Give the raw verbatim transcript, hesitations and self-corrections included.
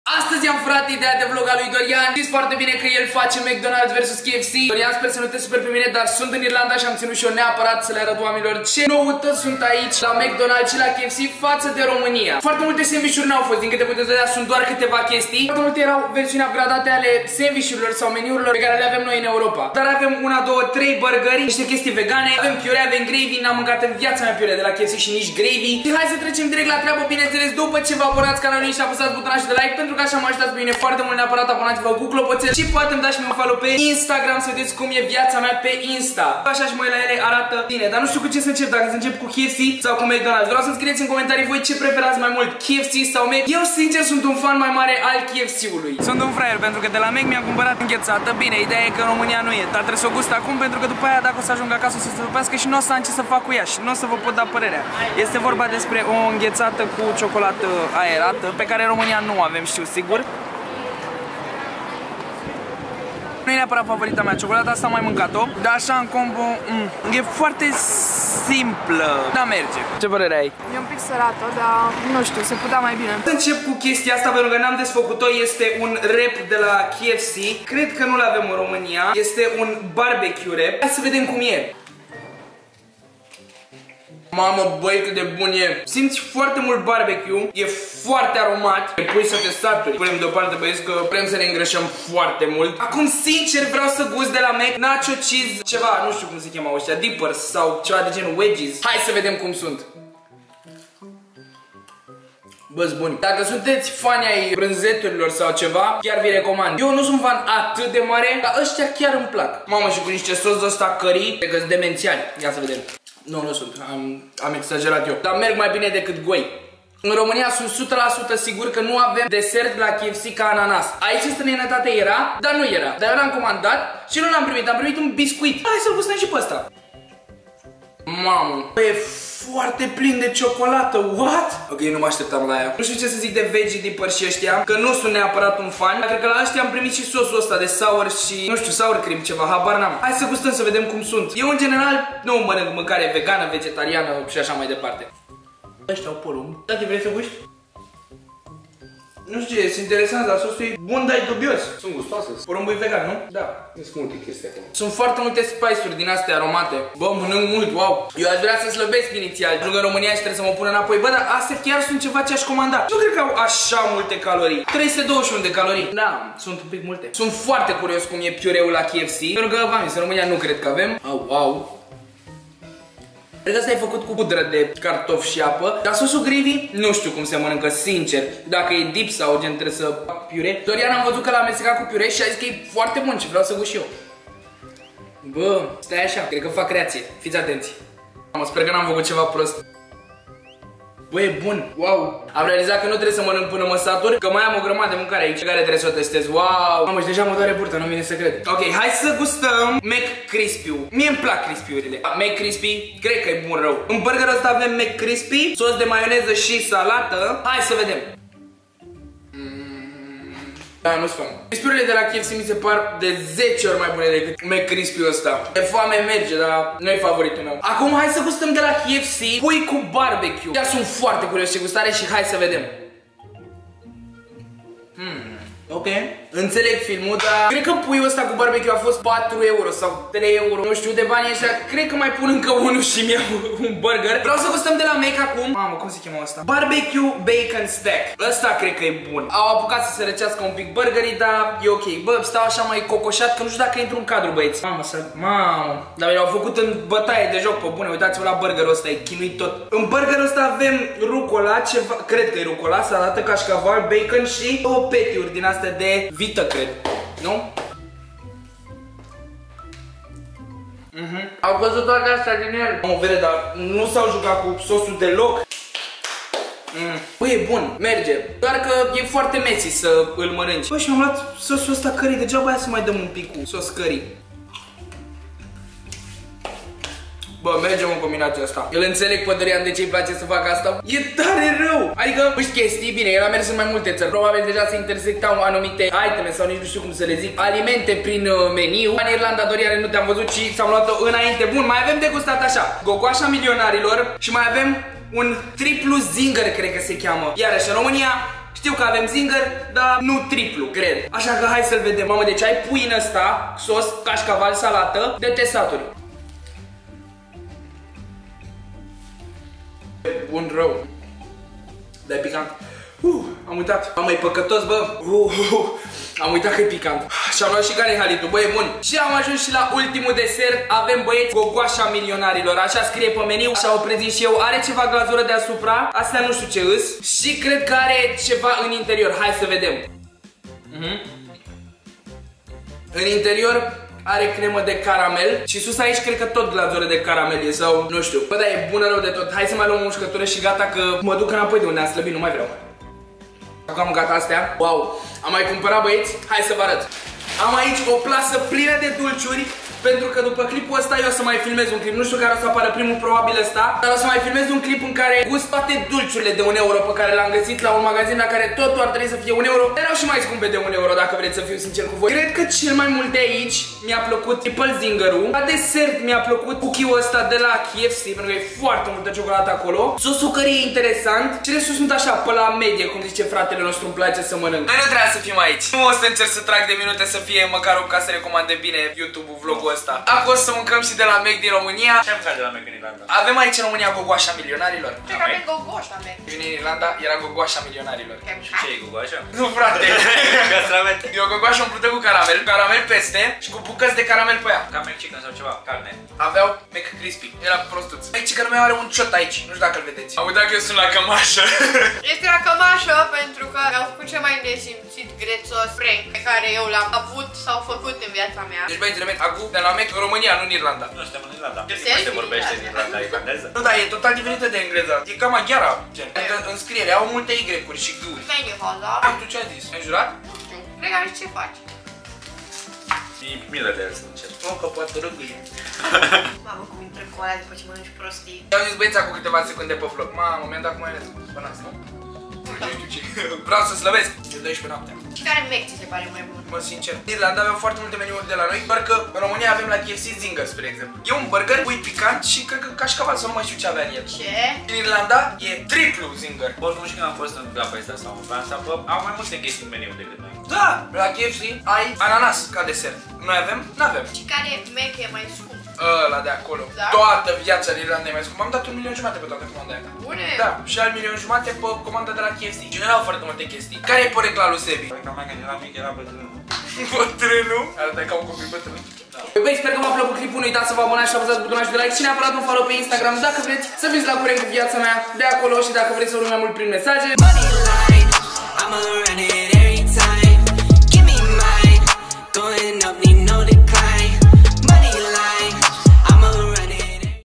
Astăzi am furat ideea de vlog a lui Dorian. Știți foarte bine că el face McDonald's versus K F C. Dorian, sper să nu te super pe mine, dar sunt în Irlanda și am ținut și eu neapărat să le arăt oamenilor ce noutăți sunt aici la McDonald's și la K F C față de România. Foarte multe sandwich-uri n-au fost, din câte puteți vedea sunt doar câteva chestii. Foarte multe erau versiuni upgradate ale sandwich-urilor sau meniurilor pe care le avem noi în Europa. Dar avem una, două, trei burgeri, niște chestii vegane, avem piure, avem gravy, n-am mâncat în viața mea piure de la K F C și nici gravy. Și hai să trecem direct la treabă, bineînțeles, după ce vă abonați canalului și apăsați butonul de like, pentru că așa mă ajutați pe mine foarte mult. Neapărat abonați-vă cu clopoțel și poate îmi dați și un follow pe Instagram să vedeți cum e viața mea pe Insta. Așa și mă la ele arată bine, dar nu știu cu ce să încep, dacă să încep cu K F C sau cu McDonald's. Vreau să-mi scrieți în comentarii voi ce preferați mai mult, K F C sau Mac. Eu sincer sunt un fan mai mare al K F C-ului. Sunt un fraier pentru că de la Mac mi-am cumpărat înghețată. Bine, ideea e că în România nu e, dar trebuie să o gust acum pentru că după aia dacă o să ajung acasă o să se topească și nu o să am ce să fac cu ea și nu o să vă pot da părerea. Este vorba despre o înghețată cu ciocolată aerată pe care în România nu avem, știu sigur. Nu e neapărat favorita mea, ciocolata asta am mai mâncat-o, dar așa în combo, mm, e foarte simplă, dar merge. Ce părere ai? E un pic sărată, dar nu știu, se putea mai bine. Să încep cu chestia asta pentru că n-am desfăcut-o, este un wrap de la K F C, cred că nu-l avem în România, este un barbecue wrap. Hai să vedem cum e. Mamă, băi, cât de bun e. Simți foarte mult barbecue, e foarte aromat. Te pui să te saturi. Punem deoparte, băieți, că vrem să ne îngrășăm foarte mult. Acum, sincer, vreau să gust de la Mac nacho cheese, ceva, nu știu cum se cheamă ăștia, dippers sau ceva de genul wedges. Hai să vedem cum sunt. Bă-s buni. Dacă sunteți fani ai brânzeturilor sau ceva, chiar vi recomand. Eu nu sunt fan atât de mare, dar ăștia chiar îmi plac. Mamă, și cu niște sos de ăsta curry, pe că-s demențiali. Ia să vedem. Nu, nu sunt, am, am exagerat eu. Dar merg mai bine decât goi. În România sunt o sută la sută sigur că nu avem desert la K F C ca ananas. Aici în străinătate era, dar nu era. Dar eu l-am comandat și nu l-am primit, am primit un biscuit. Hai să-l gustăm și pe ăsta. Mamă, e foarte plin de ciocolată, what? Ok, nu mă așteptam la ea. Nu știu ce să zic de veggie dippers și ăștia, că nu sunt neapărat un fan. Dar cred că la ăștia am primit și sosul ăsta de sour și, nu știu, sour cream ceva, habar n-am. Hai să gustăm să vedem cum sunt. Eu în general nu mănânc mâncare vegană, vegetariană și așa mai departe. Ăștia au porumb. Tati, vrei să guști? Nu știu ce, sunt interesant, dar sosul e bun, dar e dubios. Sunt gustoase. Porumbul e vegan, nu? Da. Sunt multe chestii acolo. Sunt foarte multe spice-uri din astea aromate. Bă, mănânc mult, wow. Eu aș vrea să slăbesc inițial. Ajung în România și trebuie să mă pun înapoi. Bă, dar astea chiar sunt ceva ce aș comanda. Nu cred că au așa multe calorii. trei sute douăzeci și unu de calorii. Da, sunt un pic multe. Sunt foarte curios cum e piureul la K F C. Pentru că, v-am zis, în România nu cred că avem. Au, au. Cred că asta e făcut cu pudră de cartofi și apă. Dar sosul gravy, nu știu cum se mănâncă, sincer. Dacă e dip sau gen trebuie să fac piure. Dorian am văzut că l-a amestecat cu piure și a zis că e foarte bun și vreau să gust și eu. Bă, stai așa, cred că fac creație. Fiți atenți. Mă, sper că n-am făcut ceva prost. Bă, e bun, wow. Am realizat că nu trebuie să mănânc până mă satur, că mai am o grămadă de mâncare aici care trebuie să o testez, wow. Mamă, și deja mă doare burta, nu vine să cred. Ok, hai să gustăm McCrispy-ul. Mie îmi plac crispy-urile. McCrispy, cred că e bun rău. În burgerul ăsta avem McCrispy, sos de maioneză și salată. Hai să vedem. Da, nu-s fan. Crispy-urile de la K F C mi se par de zece ori mai bune decât McCrispy-ul ăsta. De foame merge, dar nu e favoritul meu. Acum hai să gustăm de la K F C pui cu barbecue. Chiar sunt foarte curios ce gustare și hai să vedem. Hmm. Ok, înțeleg filmul, dar cred că puiul ăsta cu barbecue a fost patru euro sau trei euro. Nu știu, de banii ăștia, cred că mai pun încă unul și mi-au un burger. Vreau să gustăm de la Mac acum. Mamă, cum se cheamă ăsta? Barbecue Bacon Stack. Ăsta cred că e bun. Au apucat să se răcească un pic burgerii, dar e ok. Bă, stau așa mai cocoșat că nu știu dacă intru în cadru, băieți. Mamă, să... Mamă. Dar mi l-au făcut în bătaie de joc, pe bune. Uitați-vă la burgerul ăsta, e chinuit tot. În burgerul ăsta avem rucola, ceva, cred că e rucola, salată, cașcaval, bacon și două petiuri din astea de vită, cred. Nu? Mhm. Au văzut toate astea din el. Mă vede, dar nu s-au jucat cu sosul deloc. Mm. Băi, e bun, merge. Doar că e foarte messy să îl mănânci. Bă, și mi-am luat sosul ăsta curry. Degeaba aia să mai dăm un pic cu sos curry. Bă, mergem în combinația asta. Eu înțeleg pe Dorian de ce îi place să facă asta. E tare rău. Adică, își chestii, bine, el a mers în mai multe țări. Probabil deja se intersectau anumite iteme sau nici nu știu cum să le zic, alimente prin uh, meniu. În Irlanda, Dorian, nu te-am văzut și s-am luat-o înainte. Bun, mai avem degustat așa gogoașa milionarilor și mai avem un triplu zinger, cred că se cheamă. Iarăși, în România Știu că avem zinger, dar nu triplu, cred. Așa că hai să-l vedem. Mamă, deci ai pui în ăsta, sos, cașcaval, salată, de tesaturi. Bun rău. Dar e picant. Uh, am uitat. Am mai păcătos, bă. Uh, uh, am uitat că e picant. Și am luat și Gani Halidu, bă, e bun. Și am ajuns și la ultimul desert. Avem, băieți, gogoașa milionarilor. Așa scrie pe meniu. Așa o prezint și eu. Are ceva glazură deasupra. Astea nu știu ce îs. Și cred că are ceva în interior. Hai să vedem. uh-huh. În interior are cremă de caramel. Și sus aici cred că tot glazură de caramel e. Sau nu știu. Bă, dar e bună rău de tot. Hai să mai luăm o mușcătură și gata, că mă duc înapoi de unde am slăbit. Nu mai vreau. Acum am gata astea. Wow, am mai cumpărat, băieți. Hai să vă arăt. Am aici o plasă plină de dulciuri. Pentru că după clipul ăsta eu o să mai filmez un clip. Nu știu care o să apară primul, probabil ăsta. Dar o să mai filmez un clip în care gust toate dulciurile de un euro pe care le-am găsit la un magazin la care totul ar trebui să fie un euro. Erau și mai scumpe de un euro, dacă vreți să fiu sincer cu voi. Cred că cel mai mult de aici mi-a plăcut Triple Zinger-ul. La desert mi-a plăcut cookie-ul ăsta de la K F C, pentru că e foarte multă ciocolată acolo. Sosul curry e interesant. Cele sus sunt așa, pe la medie, cum zice fratele nostru, îmi place să mănânc. Noi nu trebuie să fim aici. Nu o să încerc să trag de minute să fie măcar o ca să recomande bine YouTube-ul, vlogul ăsta. Acum o să mâncăm și de la Mac din România. Ce am mâncat de la Mac în Irlanda? Avem aici în România gogoașa milionarilor. Ce că avem gogoașa, Mac. În Irlanda era gogoașa milionarilor. Și ce e gogoașa? Nu, frate. Castravete. E o gogoașă umplută cu caramel, caramel peste și cu bucăți de caramel pe ea. Ca Mac Chicken sau ceva, carne. Aveau Mac Crispy. Era prostuț. Aici că lumea are un ciot aici. Nu știu dacă îl vedeți. Am uitat că eu sunt la cămașă. Este la cămașă pentru că mi-au făcut cel mai nesimțit grețos prank pe care eu l-am avut sau făcut în viața mea. Deci băieți, repet, acum de la Mac în România, nu în Irlanda. Nu suntem în Irlanda. Ce Serios? se vorbește în Irlanda irlandeză? Nu, dar e total diferită de engleză. E ca maghiara, gen. În, în scriere au multe Y-uri și G-uri. Stai de faza. Ai, tu ce ai zis? Ai jurat? Nu știu. Cred că ce faci. Mi milă de el să încerc. Nu, că poate râgâie. Mamă, cum intră cu alea după ce mănânci prostii. I-am zis băieți acum câteva secunde pe vlog. Mamă, mi-am dat cu mai ales până asta. Nu știu ce. Vreau să slăvesc. E doisprezece noaptea. Și care Mac ți se pare mai bun? Mă, sincer, în Irlanda aveau foarte multe meniuri de la noi, doar că în România avem la K F C Zinger, spre exemplu. E un burger, pui picant și cred că cașcaval, sau nu mai știu ce avea în el. Ce? În Irlanda e triplu Zinger. Oricum și când am fost în Gapa Esta sau în Franța, bă, au mai multe chestii în meniu decât noi. Da, la K F C ai ananas ca desert. Noi avem? N-avem. Și care Mac e mai scump? Ăla de acolo. Da? Toată viața în Irlanda e mai scump. Am dat un milion jumate pe toată comanda aia. Bune? Da, și al milion jumate pe comanda de la K F C. Și nu erau foarte multe chestii. Care e porecla lui Sebi? Păi că mai când eram mic era bătrânul. Bătrânul? Arătai ca un copil bătrân. Da. Băi, sper că v-a plăcut clipul, nu uitați să vă abonați și apăsați butonul de like și neapărat un follow pe Instagram dacă vreți să fiți la curent cu viața mea de acolo și dacă vreți să urmăm mai mult prin mesaje. I'ma run it every time. Give me mine. Going up, need no decline.